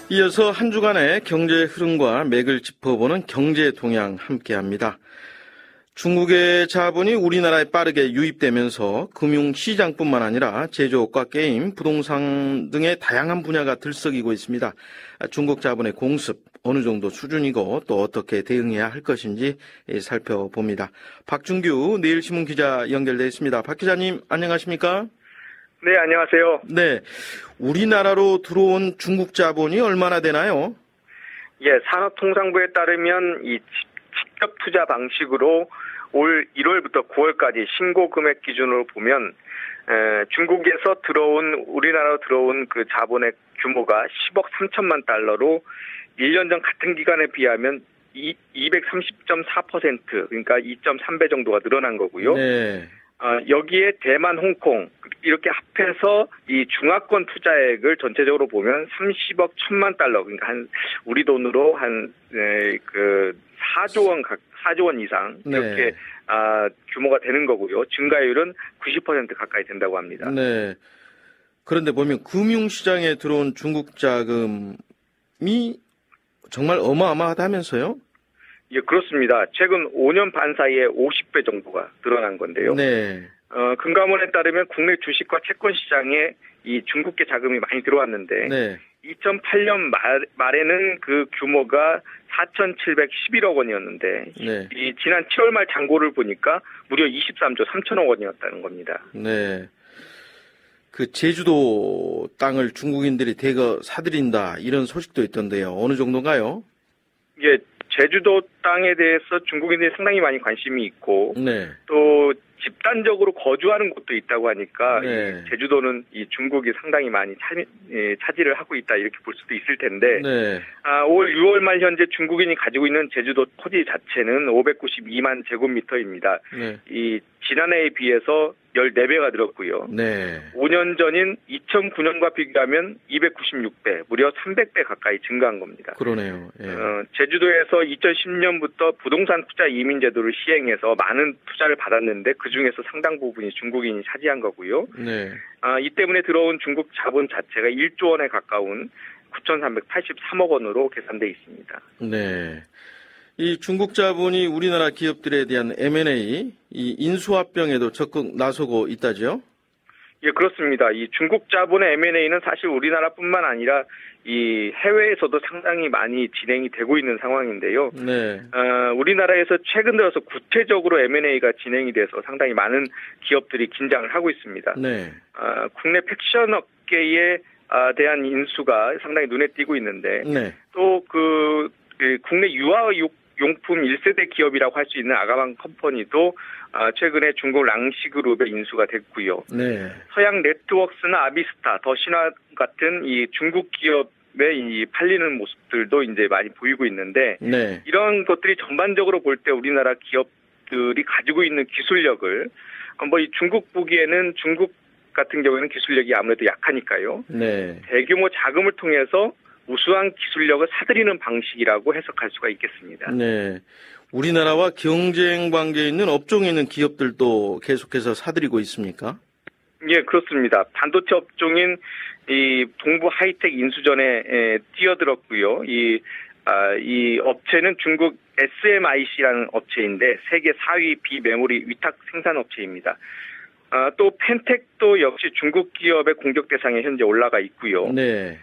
이어서 한 주간의 경제 흐름과 맥을 짚어보는 경제 동향 함께합니다. 중국의 자본이 우리나라에 빠르게 유입되면서 금융시장뿐만 아니라 제조업과 게임, 부동산 등의 다양한 분야가 들썩이고 있습니다. 중국 자본의 공습 어느 정도 수준이고 또 어떻게 대응해야 할 것인지 살펴봅니다. 박준규 내일신문 기자 연결되어 있습니다. 박 기자님 안녕하십니까? 네, 안녕하세요. 네, 우리나라로 들어온 중국 자본이 얼마나 되나요? 예, 산업통상부에 따르면 이 직접 투자 방식으로 올 1월부터 9월까지 신고 금액 기준으로 보면 중국에서 우리나라로 들어온 그 자본의 규모가 10억 3천만 달러로 1년 전 같은 기간에 비하면 230.4% 그러니까 2.3배 정도가 늘어난 거고요. 네. 여기에 대만, 홍콩 이렇게 합해서 이 중화권 투자액을 전체적으로 보면 30억 1천만 달러 그러니까 우리 돈으로 한 4조 원 이상 이렇게 네. 규모가 되는 거고요. 증가율은 90% 가까이 된다고 합니다. 네. 그런데 보면 금융시장에 들어온 중국 자금이 정말 어마어마하다면서요? 예, 그렇습니다. 최근 5년 반 사이에 50배 정도가 늘어난 건데요. 네. 금감원에 따르면 국내 주식과 채권 시장에 이 중국계 자금이 많이 들어왔는데 네. 2008년 말에는 그 규모가 4,711억 원이었는데 네. 이 지난 7월 말 잔고를 보니까 무려 23조 3천억 원이었다는 겁니다. 네. 그 제주도 땅을 중국인들이 대거 사들인다 이런 소식도 있던데요. 어느 정도인가요? 예, 제주도 땅에 대해서 중국인들이 상당히 많이 관심이 있고 네. 또 집단적으로 거주하는 곳도 있다고 하니까 네. 제주도는 이 중국이 상당히 많이 차지를 하고 있다 이렇게 볼 수도 있을 텐데 네. 올 6월 말 현재 중국인이 가지고 있는 제주도 토지 자체는 592만 제곱미터입니다. 네. 이 지난해에 비해서 14배가 늘었고요. 네. 5년 전인 2009년과 비교하면 296배, 무려 300배 가까이 증가한 겁니다. 그러네요. 예. 제주도에서 2010년부터 부동산 투자 이민 제도를 시행해서 많은 투자를 받았는데 그중에서 상당 부분이 중국인이 차지한 거고요. 네. 이 때문에 들어온 중국 자본 자체가 1조 원에 가까운 9,383억 원으로 계산돼 있습니다. 네. 이 중국 자본이 우리나라 기업들에 대한 M&A, 이 인수합병에도 적극 나서고 있다죠? 예, 그렇습니다. 이 중국 자본의 M&A는 사실 우리나라뿐만 아니라 이 해외에서도 상당히 많이 진행이 되고 있는 상황인데요. 네. 우리나라에서 최근 들어서 구체적으로 M&A가 진행이 돼서 상당히 많은 기업들이 긴장을 하고 있습니다. 네. 국내 팩션 업계에 대한 인수가 상당히 눈에 띄고 있는데 네. 또 국내 유아용품 1세대 기업이라고 할 수 있는 아가방 컴퍼니도 최근에 중국 랑시그룹에 인수가 됐고요. 네. 서양 네트워크스나 아비스타, 더신화 같은 이 중국 기업의 이 팔리는 모습들도 이제 많이 보이고 있는데 네. 이런 것들이 전반적으로 볼 때 우리나라 기업들이 가지고 있는 기술력을 이 중국 보기에는 중국 같은 경우에는 기술력이 아무래도 약하니까요. 네. 대규모 자금을 통해서 우수한 기술력을 사들이는 방식이라고 해석할 수가 있겠습니다. 네. 우리나라와 경쟁 관계에 있는 업종에 있는 기업들도 계속해서 사들이고 있습니까? 예, 그렇습니다. 반도체 업종인 이 동부 하이텍 인수전에 뛰어들었고요. 이 업체는 중국 SMIC라는 업체인데 세계 4위 비메모리 위탁 생산 업체입니다. 또 펜텍도 역시 중국 기업의 공격 대상에 현재 올라가 있고요. 네.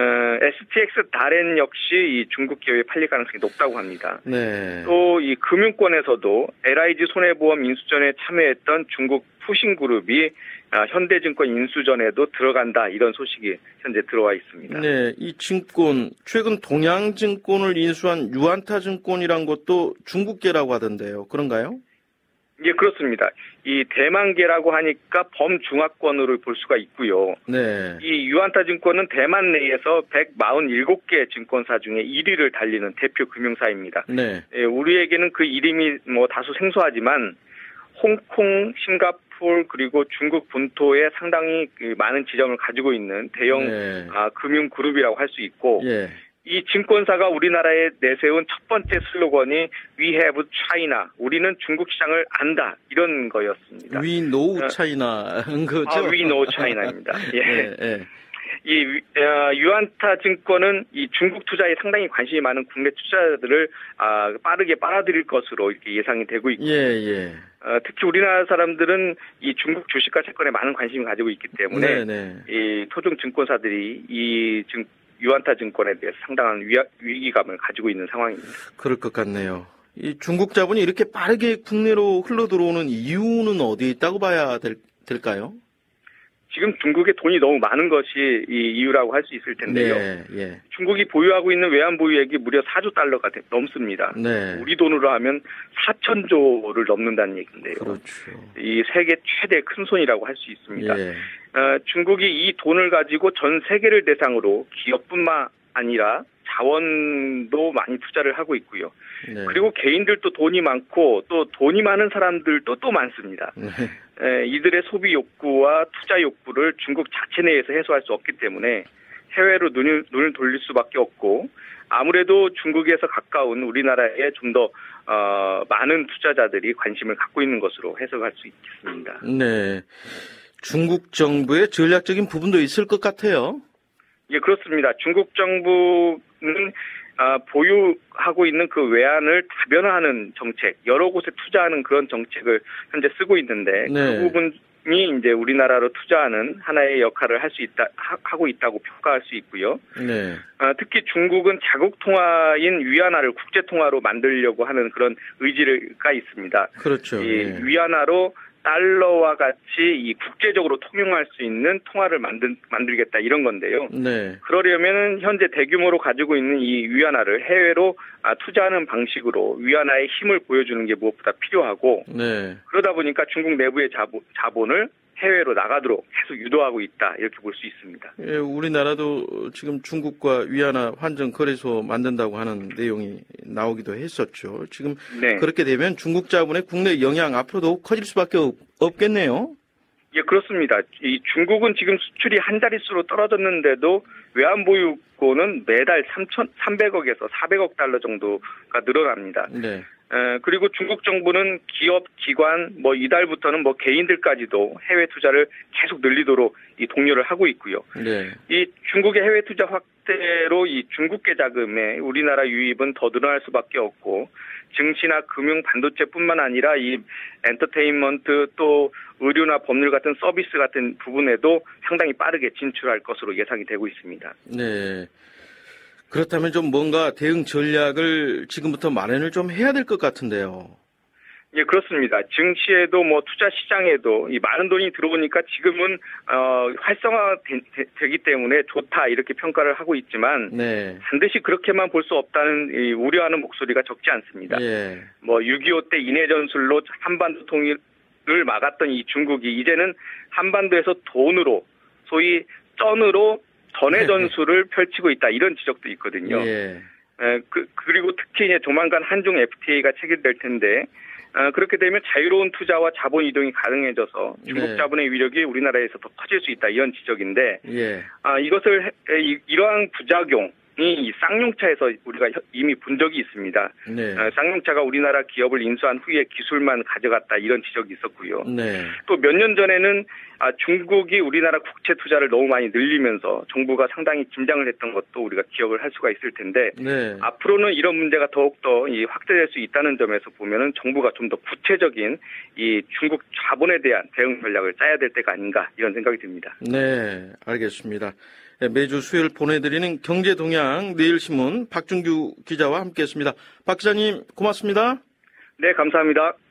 STX 다렌 역시 이 중국 기업에 팔릴 가능성이 높다고 합니다. 네. 또 이 금융권에서도 LIG 손해보험 인수전에 참여했던 중국 푸신그룹이 현대증권 인수전에도 들어간다 이런 소식이 현재 들어와 있습니다. 네, 이 증권 최근 동양증권을 인수한 유안타증권이란 것도 중국계라고 하던데요. 그런가요? 예, 그렇습니다. 이 대만계라고 하니까 범중화권으로 볼 수가 있고요. 네. 이 유안타증권은 대만 내에서 147개 증권사 중에 1위를 달리는 대표 금융사입니다. 네. 예, 우리에게는 그 이름이 다소 생소하지만 홍콩, 싱가포르 그리고 중국 본토에 상당히 많은 지점을 가지고 있는 대형 네. 금융그룹이라고 할 수 있고 예. 이 증권사가 우리나라에 내세운 첫 번째 슬로건이 We have China, 우리는 중국 시장을 안다 이런 거였습니다. We know China 한 거죠? We know China입니다. 예. 네, 네. 유안타 증권은 이 중국 투자에 상당히 관심이 많은 국내 투자자들을 빠르게 빨아들일 것으로 이렇게 예상이 되고 있고, 특히 우리나라 사람들은 이 중국 주식과 채권에 많은 관심을 가지고 있기 때문에 이 토종 증권사들이 이 유안타 증권에 대해서 상당한 위기감을 가지고 있는 상황입니다. 그럴 것 같네요. 이 중국 자본이 이렇게 빠르게 국내로 흘러 들어오는 이유는 어디에 있다고 봐야 될까요? 지금 중국에 돈이 너무 많은 것이 이 이유라고 할 수 있을 텐데요. 중국이 보유하고 있는 외환 보유액이 무려 4조 달러가 넘습니다. 우리 돈으로 하면 4천조를 넘는다는 얘기인데요. 그렇죠. 이 세계 최대 큰 손이라고 할 수 있습니다. 중국이 이 돈을 가지고 전 세계를 대상으로 기업뿐만 아니라 자원도 많이 투자를 하고 있고요. 그리고 개인들도 돈이 많고 또 돈이 많은 사람들도 또 많습니다. 이들의 소비 욕구와 투자 욕구를 중국 자체 내에서 해소할 수 없기 때문에 해외로 눈을 돌릴 수밖에 없고, 아무래도 중국에서 가까운 우리나라에 좀 더 많은 투자자들이 관심을 갖고 있는 것으로 해석할 수 있겠습니다. 네, 중국 정부의 전략적인 부분도 있을 것 같아요. 예, 그렇습니다. 중국 정부는 보유하고 있는 그 외환을 다변화하는 정책, 여러 곳에 투자하는 그런 정책을 현재 쓰고 있는데, 그 부분이 이제 우리나라로 투자하는 하나의 역할을 하고 있다고 평가할 수 있고요. 특히 중국은 자국 통화인 위안화를 국제 통화로 만들려고 하는 그런 의지가 있습니다. 그렇죠. 위안화로 달러와 같이 이 국제적으로 통용할 수 있는 통화를 만들겠다, 이런 건데요. 그러려면 현재 대규모로 가지고 있는 이 위안화를 해외로 투자하는 방식으로 위안화의 힘을 보여주는 게 무엇보다 필요하고, 그러다 보니까 중국 내부의 자본을 해외로 나가도록 계속 유도하고 있다, 이렇게 볼 수 있습니다. 우리나라도 지금 중국과 위안화 환전 거래소 만든다고 하는 내용이 나오기도 했었죠. 지금 그렇게 되면 중국 자본의 국내 영향 앞으로도 커질 수밖에 없겠네요. 예, 그렇습니다. 이 중국은 지금 수출이 한 자릿수로 떨어졌는데도 외환 보유고는 매달 300억에서 400억 달러 정도가 늘어납니다. 그리고 중국 정부는 기업, 기관, 이달부터는 개인들까지도 해외 투자를 계속 늘리도록 이 독려를 하고 있고요. 이 중국의 해외 투자 확대로 이 중국계 자금의 우리나라 유입은 더 늘어날 수밖에 없고, 증시나 금융, 반도체뿐만 아니라 이 엔터테인먼트, 또 의료나 법률 같은 서비스 같은 부분에도 상당히 빠르게 진출할 것으로 예상이 되고 있습니다. 그렇다면 좀 뭔가 대응 전략을 지금부터 마련을 좀 해야 될 것 같은데요. 예, 그렇습니다. 증시에도 투자 시장에도 이 많은 돈이 들어오니까 지금은 활성화되기 때문에 좋다, 이렇게 평가를 하고 있지만 반드시 그렇게만 볼 수 없다는 우려하는 목소리가 적지 않습니다. 6.25 때 인해 전술로 한반도 통일을 막았던 이 중국이 이제는 한반도에서 돈으로, 소위 쩐으로 전해 전술을 펼치고 있다, 이런 지적도 있거든요. 그리고 특히 이제 조만간 한중 FTA가 체결될 텐데, 그렇게 되면 자유로운 투자와 자본 이동이 가능해져서 중국 자본의 위력이 우리나라에서 더 커질 수 있다, 이런 지적인데, 이러한 부작용이 이 쌍용차에서 우리가 이미 본 적이 있습니다. 쌍용차가 우리나라 기업을 인수한 후에 기술만 가져갔다, 이런 지적이 있었고요. 또 몇 년 전에는 중국이 우리나라 국채 투자를 너무 많이 늘리면서 정부가 상당히 긴장을 했던 것도 우리가 기억을 할 수가 있을 텐데, 앞으로는 이런 문제가 더욱더 확대될 수 있다는 점에서 보면은 정부가 좀 더 구체적인 이 중국 자본에 대한 대응 전략을 짜야 될 때가 아닌가, 이런 생각이 듭니다. 알겠습니다. 매주 수요일 보내드리는 경제동향 내일신문 박준규 기자와 함께했습니다. 박 기자님, 고맙습니다. 네, 감사합니다.